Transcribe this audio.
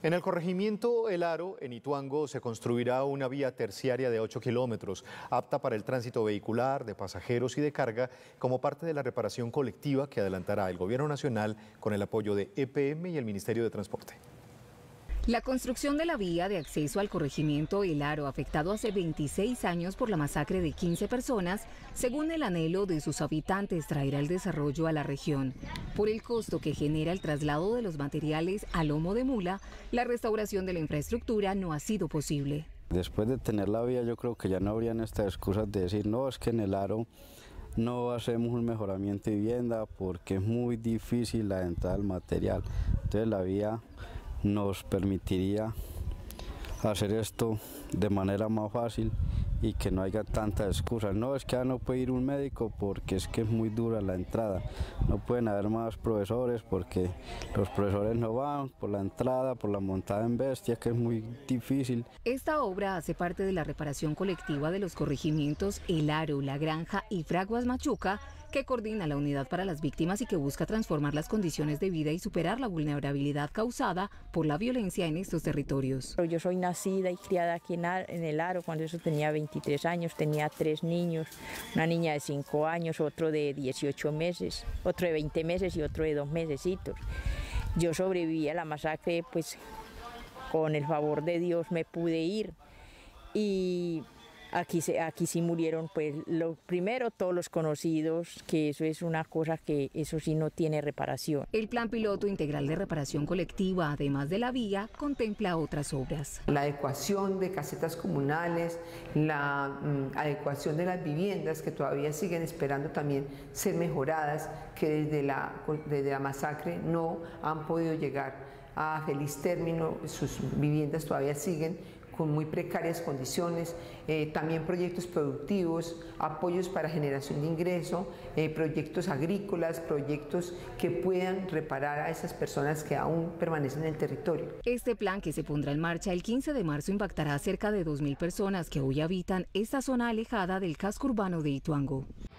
En el corregimiento El Aro, en Ituango, se construirá una vía terciaria de 8 kilómetros, apta para el tránsito vehicular, de pasajeros y de carga, como parte de la reparación colectiva que adelantará el Gobierno Nacional con el apoyo de EPM y el Ministerio de Transporte. La construcción de la vía de acceso al corregimiento El Aro, afectado hace 26 años por la masacre de 15 personas, según el anhelo de sus habitantes, traerá el desarrollo a la región. Por el costo que genera el traslado de los materiales a lomo de mula, la restauración de la infraestructura no ha sido posible. Después de tener la vía, yo creo que ya no habrían estas excusas de decir, no, es que en El Aro no hacemos un mejoramiento de vivienda porque es muy difícil la entrada del material. Entonces la vía nos permitiría hacer esto de manera más fácil y que no haya tantas excusas. No, es que ya no puede ir un médico porque es que es muy dura la entrada. No pueden haber más profesores porque los profesores no van por la entrada, por la montada en bestia, que es muy difícil. Esta obra hace parte de la reparación colectiva de los corregimientos El Aro, La Granja y Fraguas Machuca, que coordina la Unidad para las Víctimas y que busca transformar las condiciones de vida y superar la vulnerabilidad causada por la violencia en estos territorios. Yo soy nacida y criada aquí en El Aro. Cuando eso tenía 23 años, tenía 3 niños, una niña de 5 años, otro de 18 meses, otro de 20 meses y otro de 2 mesecitos. Yo sobreviví a la masacre, pues con el favor de Dios me pude ir, y aquí sí murieron, pues lo primero, todos los conocidos, que eso es una cosa que eso sí no tiene reparación. El plan piloto integral de reparación colectiva, además de la vía, contempla otras obras. La adecuación de casetas comunales, la adecuación de las viviendas que todavía siguen esperando también ser mejoradas, que desde la masacre no han podido llegar a feliz término, sus viviendas todavía siguen con muy precarias condiciones, también proyectos productivos, apoyos para generación de ingreso, proyectos agrícolas, proyectos que puedan reparar a esas personas que aún permanecen en el territorio. Este plan, que se pondrá en marcha el 15 de marzo, impactará a cerca de 2.000 personas que hoy habitan esta zona alejada del casco urbano de Ituango.